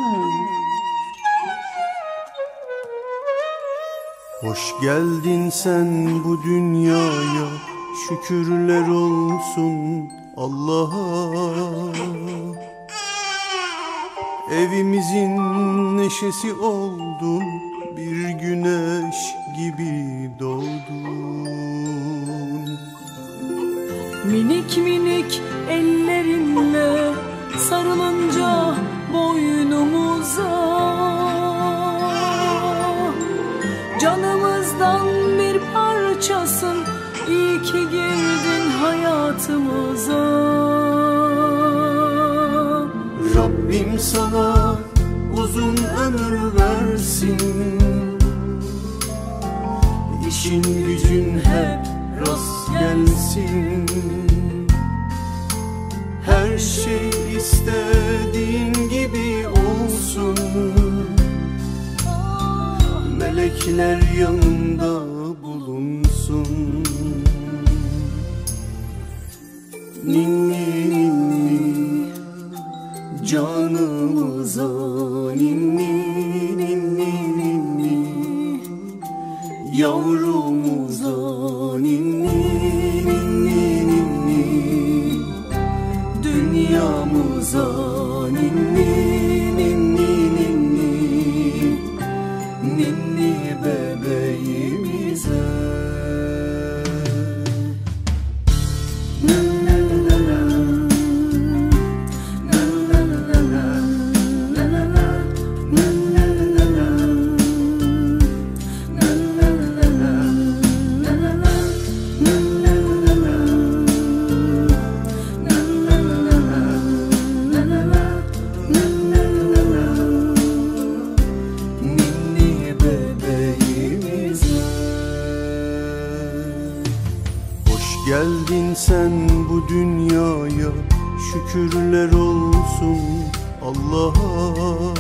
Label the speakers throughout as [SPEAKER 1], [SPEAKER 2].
[SPEAKER 1] Hoş geldin sen bu dünyaya, şükürler olsun Allah'a. Evimizin neşesi oldun, bir güneş gibi doğdun.
[SPEAKER 2] Minik minik ellerinle sarılınca boynumuza, canımızdan bir parçasın, iyi ki girdin hayatımıza.
[SPEAKER 1] Rabbim sana uzun ömür versin, İşin gücün hep rast gelsin. Her şey istediğin gibi olsun, melekler yanında bulunsun. Ninni ninni canımıza, ninni ninni ninni yavrumuza, ninni ninni ninni dünyamıza, ninni ninni ninni ninni bebeğimize. Geldin sen bu dünyaya, şükürler olsun Allah'a.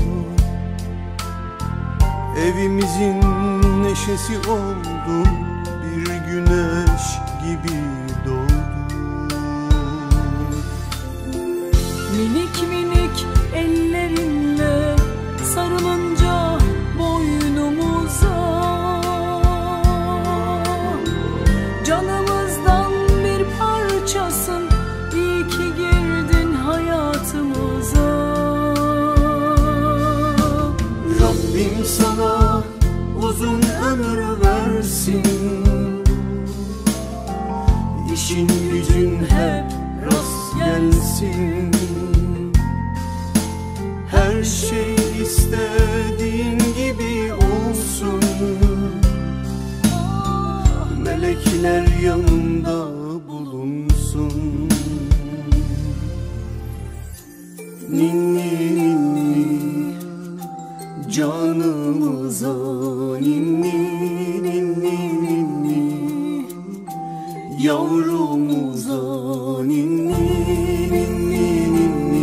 [SPEAKER 1] Evimizin neşesi oldun, bir güneş gibi doğdun.
[SPEAKER 2] Minik minik ellerinle sarılınca boynumuza, canımızdan bir parçasın, iyi ki girdin hayatımıza.
[SPEAKER 1] Rabbim sana uzun ömür versin, İşin gücün hep rast gelsin. Her şey istediğin gibi olsun, melekler yanında bulunsun. Ninni ninni canımıza, ninni ninni ninni yavrumuza, ninni ninni ninni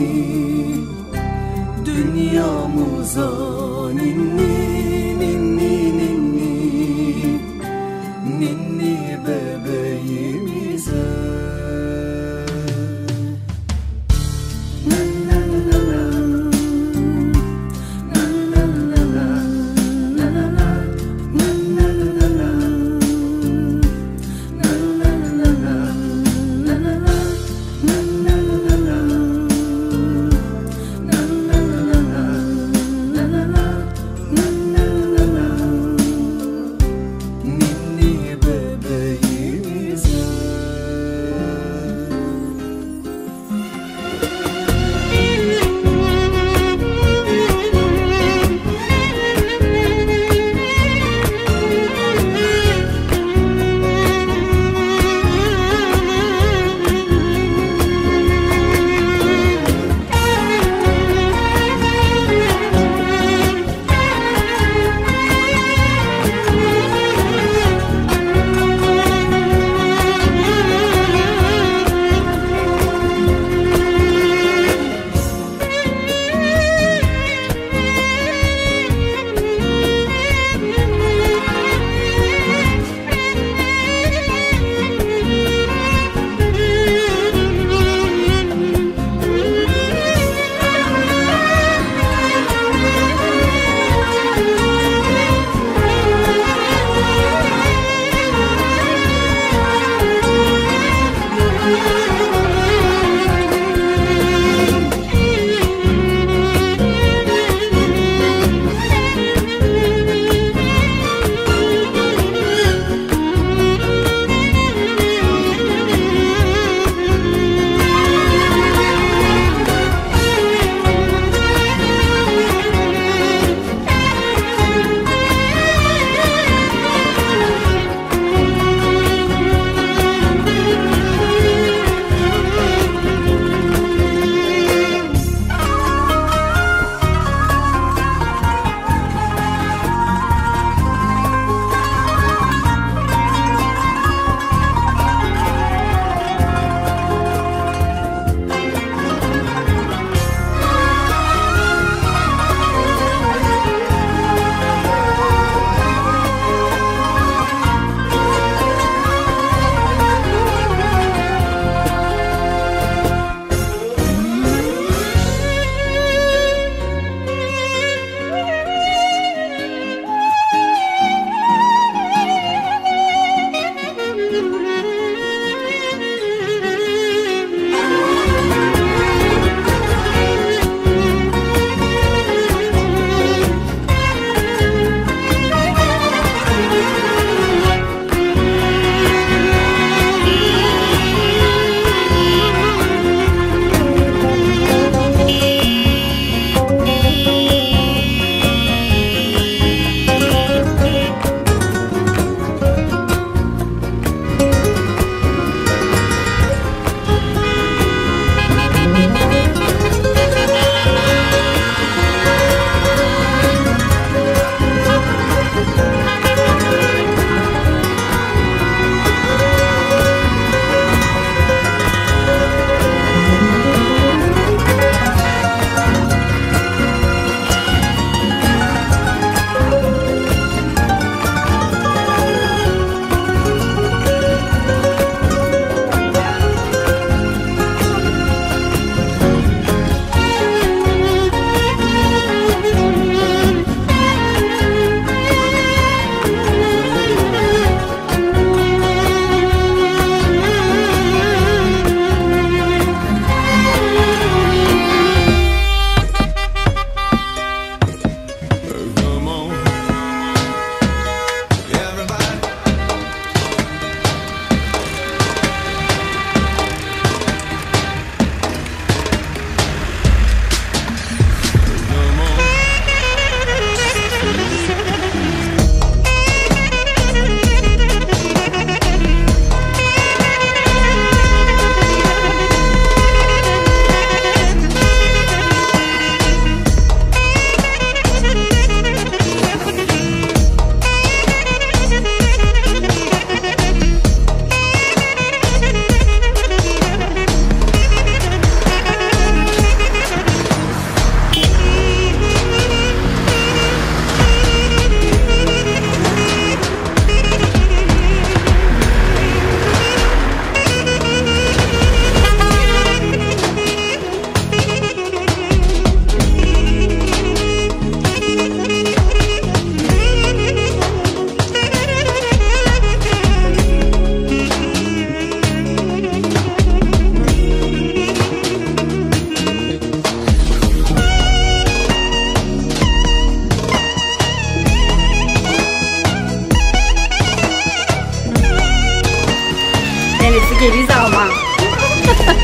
[SPEAKER 1] dünyamıza, ninni ninni ninni ninni bebeğimize.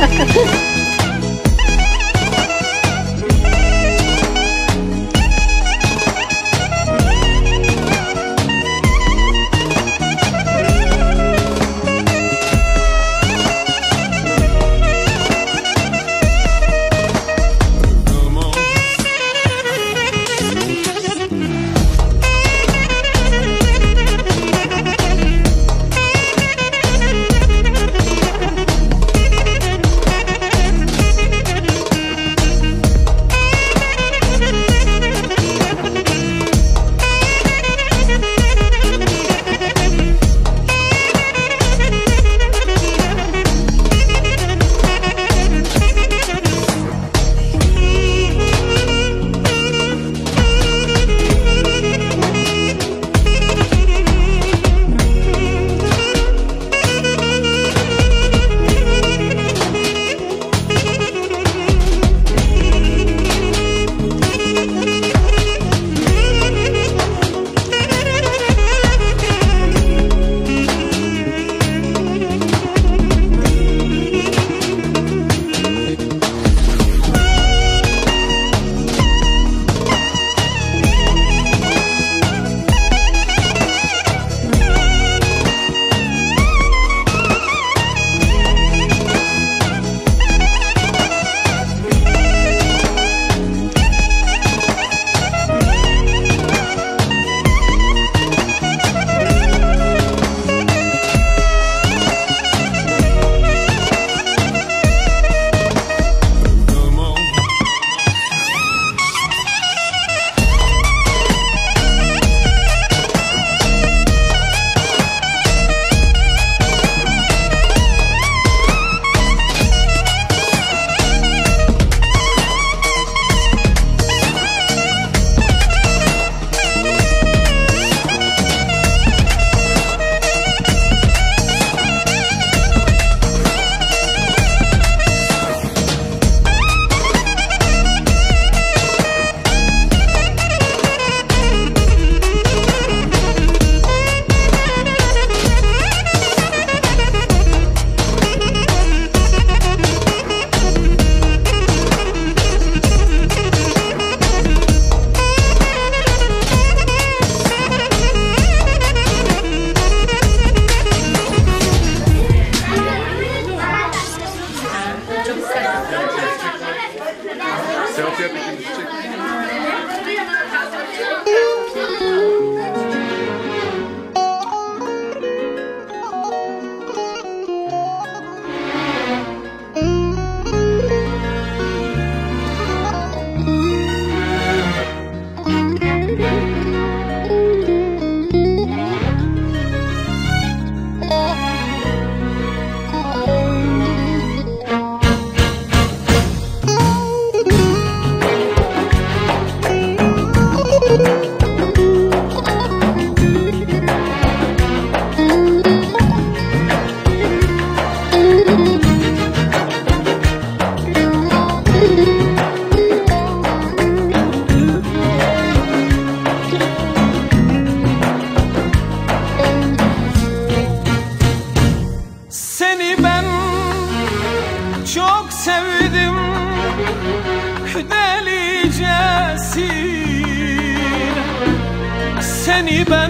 [SPEAKER 2] Seni ben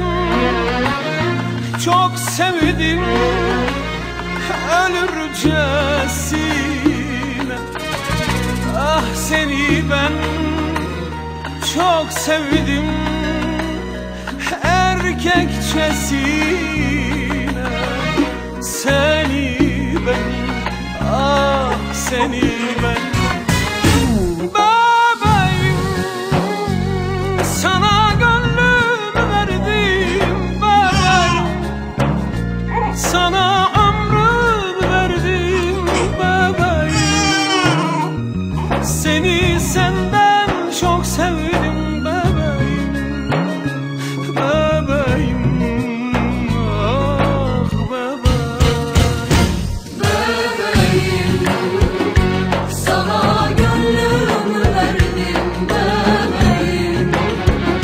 [SPEAKER 2] çok sevdim ölürcesine. Ah seni ben çok sevdim erkekçesine. Seni ben, ah seni ben. Sana ömrümü verdim bebeğim. Seni senden çok sevdim bebeğim. Bebeğim, ah bebeğim.
[SPEAKER 3] Bebeğim, sana gönlümü verdim bebeğim.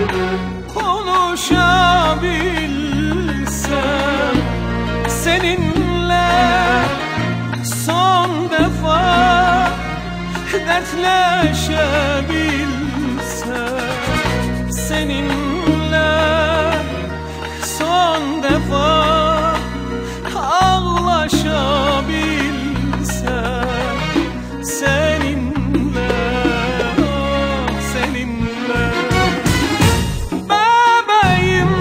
[SPEAKER 2] konuşabilsem seninle son defa dertleşebilsem seninle son defa ağlaşabilsem seninle, ah seninle. Bebeğim,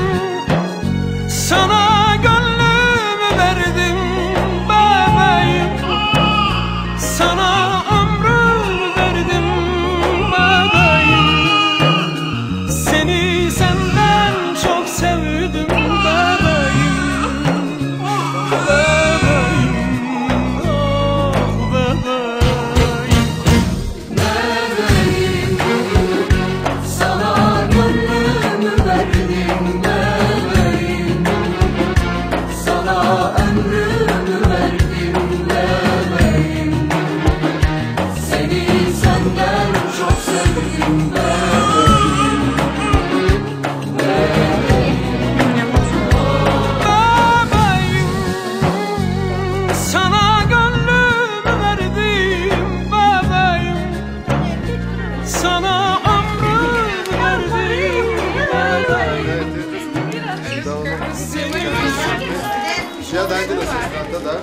[SPEAKER 2] sana gönlümü verdim bebeğim, sana ömrümü verdim bebeğim, seni senden çok sevdim bebeğim, bebeğim, ah bebeğim.
[SPEAKER 1] Bebeğim, sana gönlümü verdim bebeğim, sana ömrümü verdim bebeğim, seni senden çok sevdim bebeğim,
[SPEAKER 2] Bebeğim, sana gönlümü verdim bebeğim, sana ömrümü verdim bebeğim, seni
[SPEAKER 3] Ya daydı da sırtında da.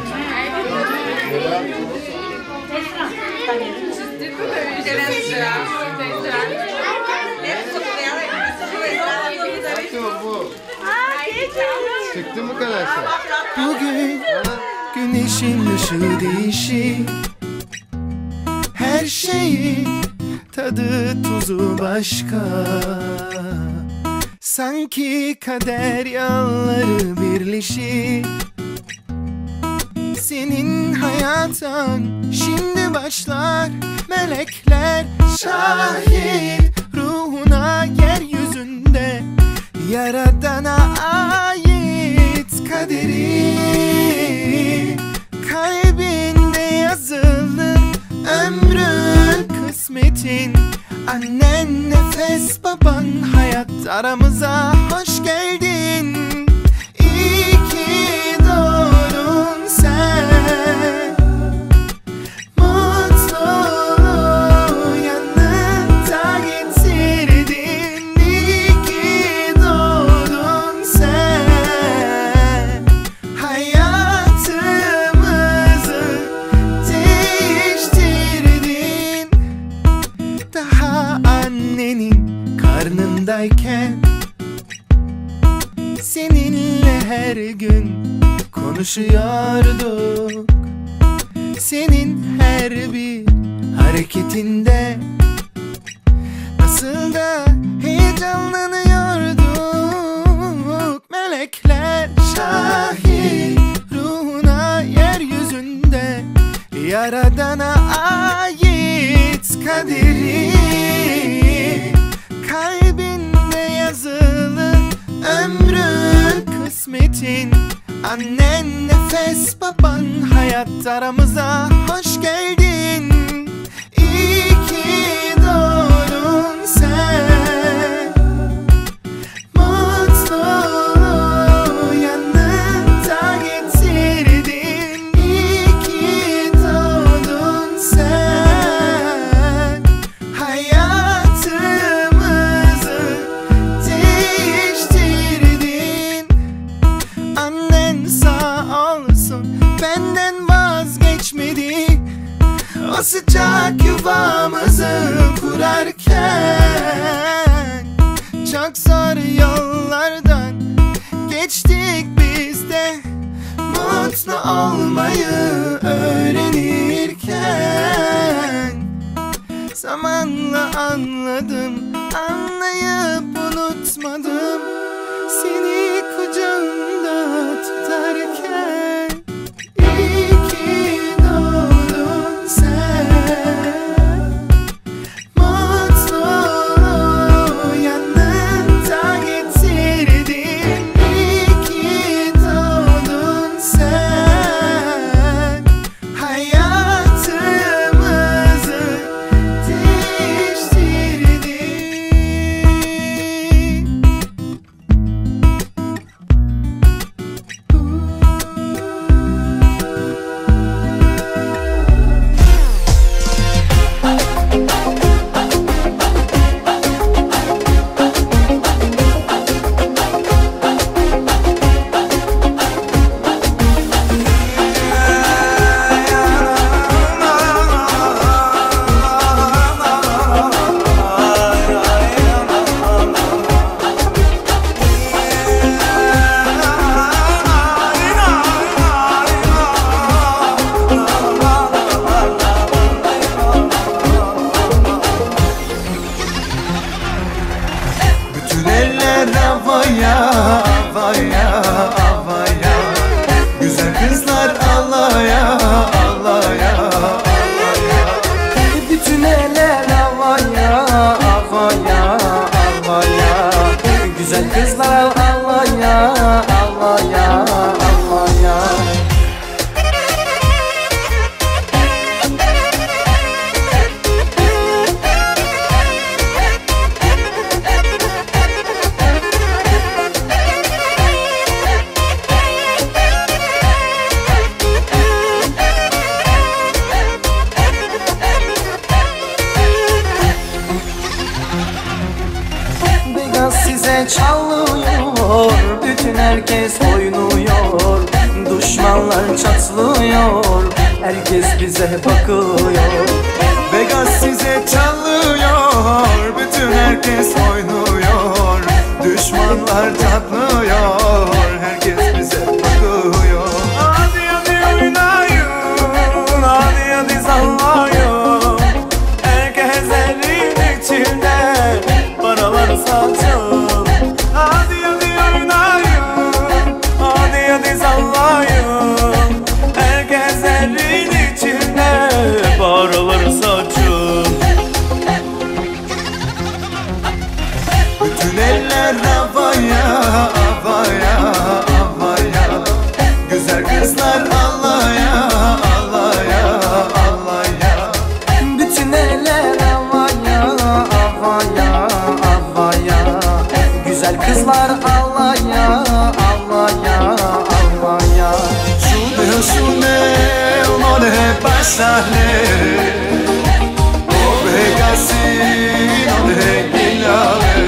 [SPEAKER 3] Çıktı mı bu? Çıktı mı kadarsa?
[SPEAKER 1] Bugün güneşin ışığı değişik, her şeyin tadı tuzu başka. Sanki kader yolları birleşik, senin hayatın şimdi başlar. Melekler şahit, ruhuna yeryüzünde Yaradana ait kaderi. Kalbinde yazılı ömrün, kısmetin. Annen nefes, baban hayat, aramıza hoş geldin. İyi ki doğdun sen, mutluluğu yanında getirdin. İyi ki doğdun sen, hayatımızı değiştirdin. Daha annenin karnındayken seninle her gün konuşuyorduk. Senin her bir hareketinde nasıl da heyecanlanıyorduk. Melekler şahit, ruhuna yeryüzünde Yaradana ait kaderi. Kalbinde yazılı ömrün, kısmetin. Annen nefes, baban hayat, aramıza hoş geldin. İyi ki doğdun sen, mutluluğu yanında getirdin. İyi ki doğdun sen, hayatımızı değiştirdin. Annen sağ olsun, benden vazgeçmedi. O sıcak yuvamızı kurarken çok zor yollardan geçtik biz de, mutlu olmayı öğrenirken. Zamanla anladım, anlayıp unutmadım seni kucağımda tutarken. İyi ki doğdun sen, mutluluğu yanında getirdin. İyi ki doğdun sen, hayatımızı değiştirdin.
[SPEAKER 4] size çalıyor, bütün herkes oynuyor. Düşmanlar çatlıyor, herkes bize bakıyor.
[SPEAKER 1] Vegas size çalıyor, bütün herkes oynuyor. Düşmanlar çatlıyor, herkes bize bakıyor.
[SPEAKER 4] Hadi hadi oynayın, hadi hadi sallayın. Herkes elin içinde paralar saçın. Hadi hadi oynayın, hadi hadi sallayın. Herkes elin içinde paralar saçın.
[SPEAKER 1] Bütün eller havaya, havaya, havaya. Güzel kızlar Allah'ya, Allah'ya, Allah'ya.
[SPEAKER 4] Bütün eller havaya, havaya, havaya. Güzel kızlar Allah'ya, Allah'ya, Allah'ya.
[SPEAKER 1] Şune, mole pasale. O Vegas'in ole gilale.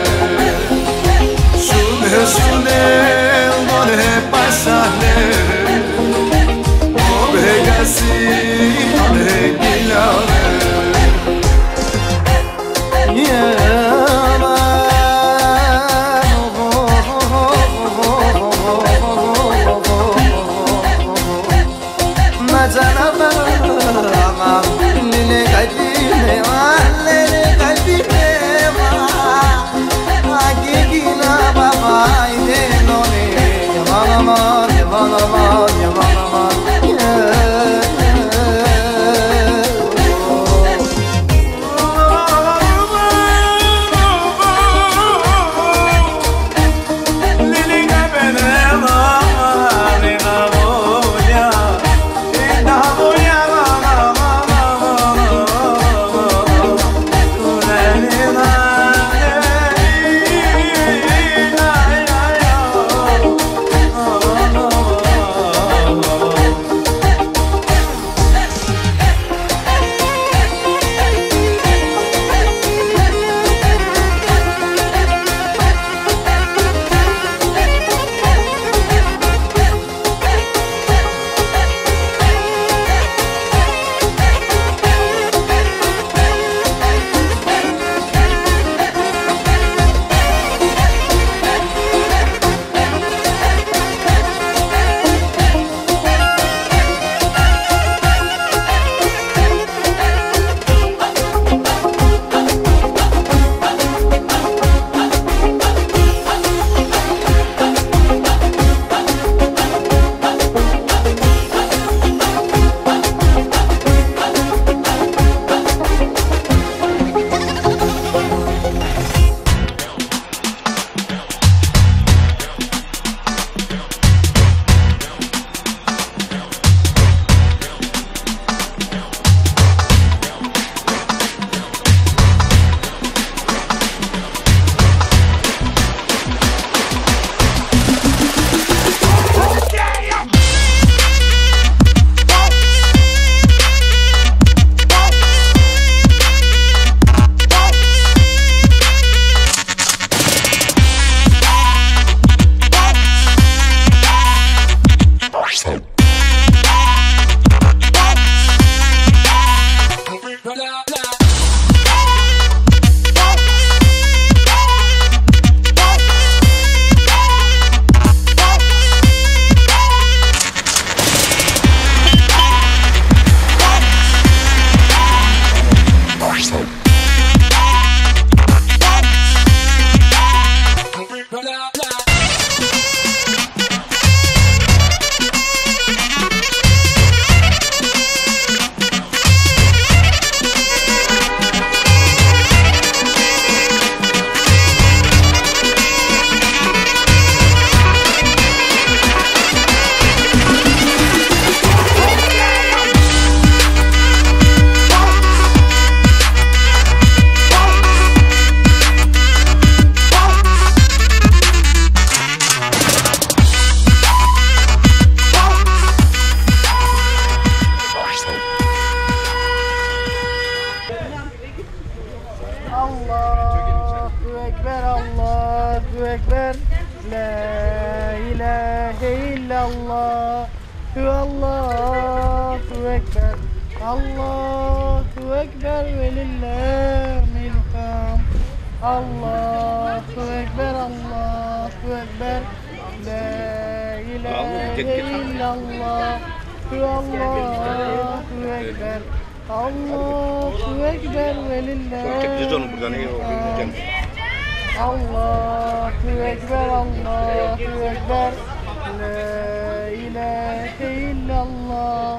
[SPEAKER 1] Şune, mole pasale. O Vegas'in ole gilale.
[SPEAKER 3] Allahu Ekber, Allahu
[SPEAKER 2] Ekber. La ilahe illallah. Allahu Ekber. Allahu Ekber ve lillahil hamd. Allahu Ekber. Allahu Ekber. La ilahe illallah. Allahu Ekber. Allahu Ekber ve lillahil hamd. Allahu Ekber. Allahu Ekber. La ilahe illallah.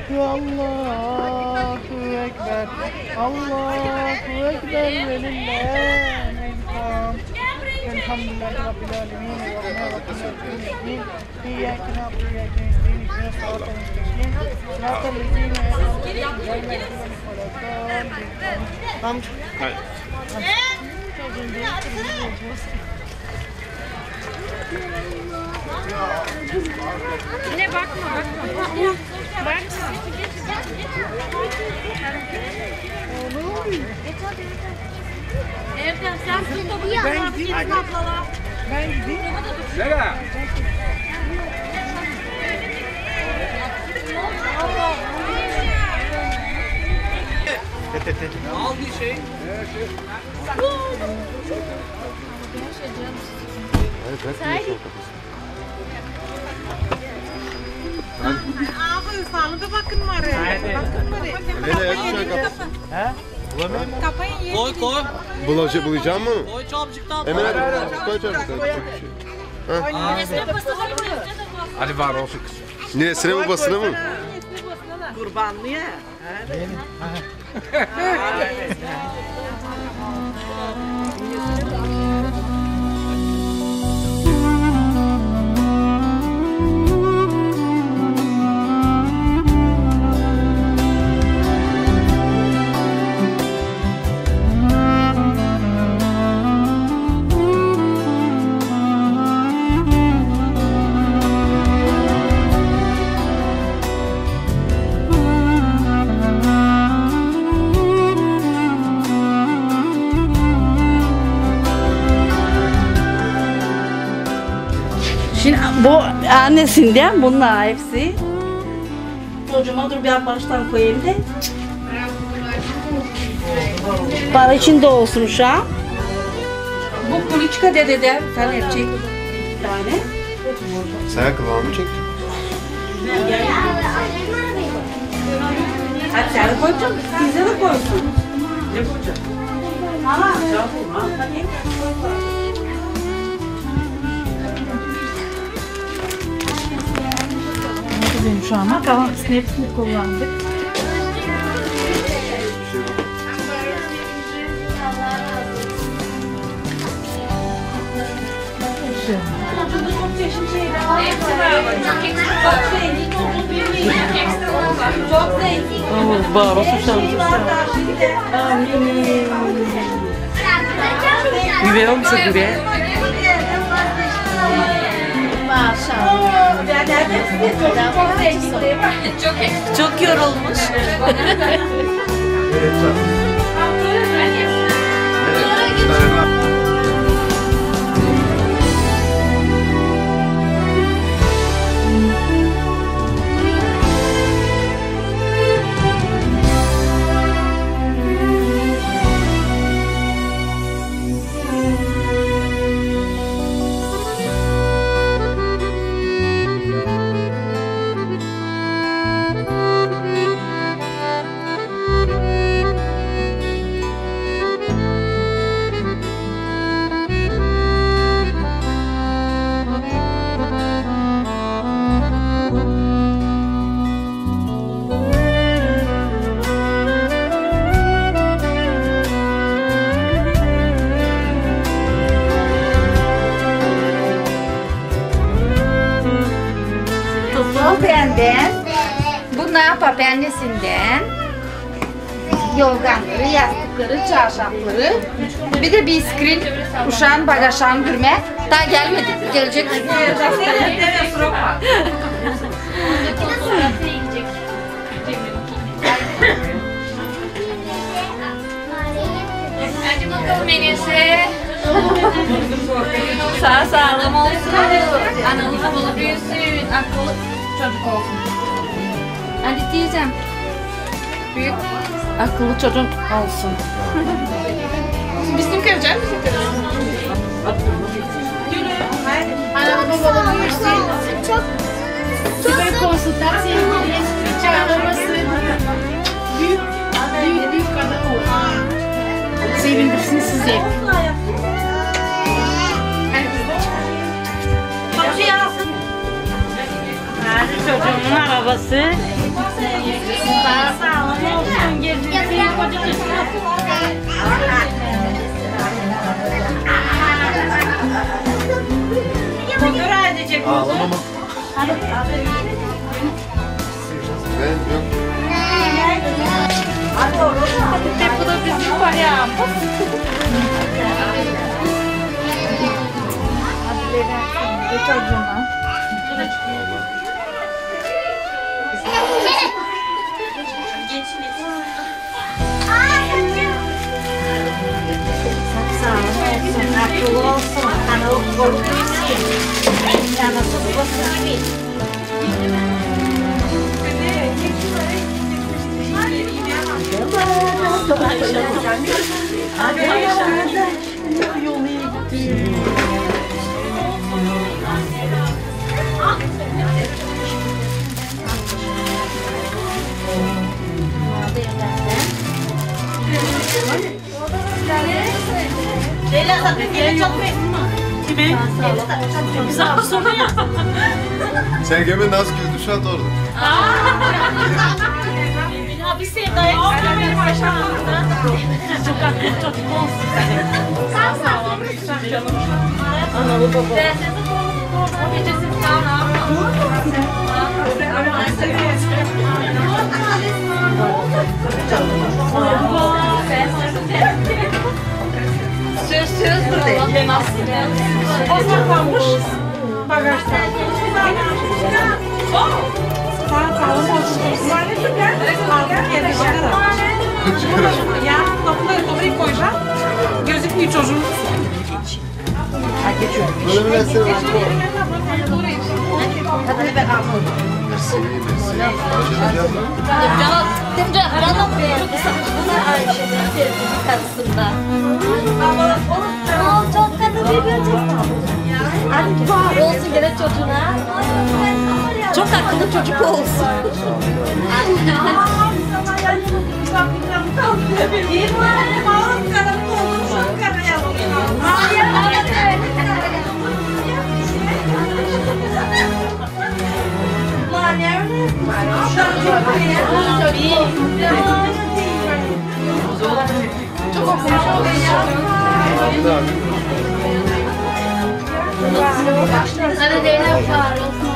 [SPEAKER 2] Allahu Ekber. Allahu Ekber ve lillahil hamd. Elhamdülillahi Rabbil alemin. Rahmanirrahim. İyyâke na'budu ve iyyâke nestaîn. İhdinas sıratal mustakîm. Sıratal lezîne en'amte aleyhim gayril mağdûbi aleyhim ve lâ ddâllîn.
[SPEAKER 5] Yine bakma. Bak. Erdem sen tut topu. Ben gideyim. Ben gideyim.
[SPEAKER 6] Nereye? Al bir şey.
[SPEAKER 5] Abi sağlıklı bakın var ya. Bakın var ya. Kafayı yedi.
[SPEAKER 6] Koy.
[SPEAKER 3] Bulacağım mı?
[SPEAKER 6] Koy çabuktan.
[SPEAKER 3] Hemen hadi. Koy çabuk.
[SPEAKER 6] Hadi var olsun kız.
[SPEAKER 3] Neresine mi basına mı?
[SPEAKER 7] Kurbanlıya.
[SPEAKER 8] Şimdi bu annesinden bunlar hepsi. Hocama dur bir baştan koyayım da. Para içinde olsun şu an. Bu kuliçka dededen bir tane yapacak. Bir tane.
[SPEAKER 3] Sen kıvamı çektin.
[SPEAKER 8] Hadi sen de koyacaksın. Bize de koysun.
[SPEAKER 7] Ne koyacaksın?
[SPEAKER 8] Hala.
[SPEAKER 5] Benim şu an ama kahvaltısını hepsini kullandık.
[SPEAKER 8] Çok zengin.
[SPEAKER 5] Bağır olsun Güve olmuşsa güve.
[SPEAKER 8] Çok yorulmuş.
[SPEAKER 9] Benden, bu ne yapar annesinden, yorganları, yastıkları, çarşafları, bir de bir screen uşağın bagajını görme. Daha gelmedi, gelecek.
[SPEAKER 5] Hadi bakalım menüsü.
[SPEAKER 9] Sağ sağlam olsun. Analı babalı büyüsün. Akıllı çocuk olsun. Hadi diyeceğim. Büyük akıllı çocuk olsun. Bizim kıracağız, bizim kıracağız. Analı babalı büyüsün. Çok süper konsultasyon çağırması. Büyük adam olsun. Sevindirsin sizi.
[SPEAKER 5] Hadi çocuğumun arabası. Sağ sağlam olsun. Gezilsin kocacık. Motor edecek.
[SPEAKER 3] Ağlama mı? Ben yok.
[SPEAKER 9] Bu da bizim payağımız. Hadi çocuğuma.
[SPEAKER 5] Akıllı olsun. Analı korkuyorsun. Anası babası gibi. Leyla zaten geri çalışmayın. Kime? Güzel soru ya.
[SPEAKER 3] Sen gemi nasıl gidiyor? Şu an orada.
[SPEAKER 5] Ya bir sevdaya benim aşağımda. Çok akıllı çocuk olsun. Sağ sağlam. Canım. Analı baba. Ben sizi doğru gecesi falan
[SPEAKER 9] Söz buradayım.
[SPEAKER 5] Osman kalmış. Bagajda. Sağ sağlam olsun. Aldık yere ya kapıları koyacağım. Gözükmüyor çocuğun.
[SPEAKER 3] Böyle bir mesele var.
[SPEAKER 9] Hadi ben aldım. Canım Ayşe'nin karşısında. Çok kadın bir Hadi var olsun gene çocuğuna. Çok akıllı çocuk olsun. Hadi Zeynep var olsun.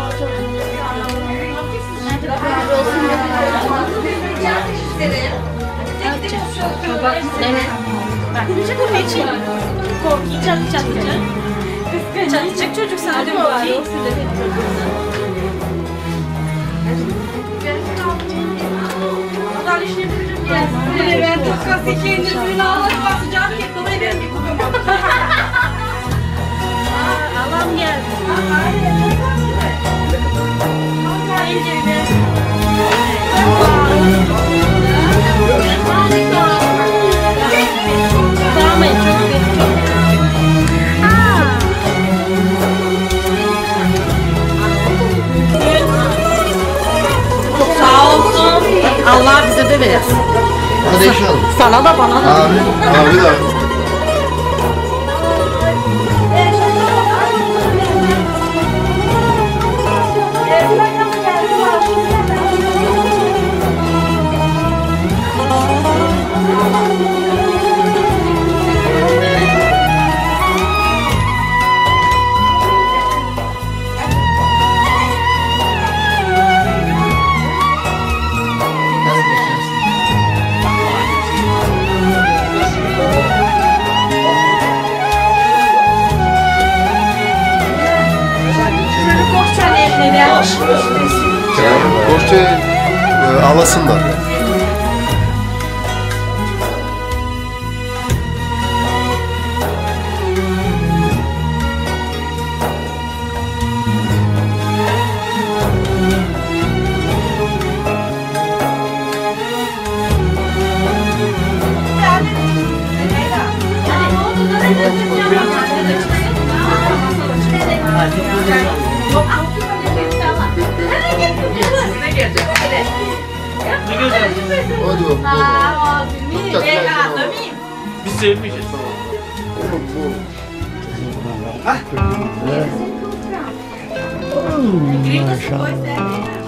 [SPEAKER 5] Çatacak çocuk sana diyor ki. Ben çok kasık kendisini ağlar basacağım ki dolayı ben bir kukamam. Allah'ım geldi. Sağ olsun. Allah bize de versin.
[SPEAKER 3] Hadi inşallah.
[SPEAKER 9] Sana da bana da.
[SPEAKER 3] Abi de. Borçça alasınlar. Hadi bakalım.
[SPEAKER 6] Biz sevmeyeceğiz.
[SPEAKER 2] Maşallah.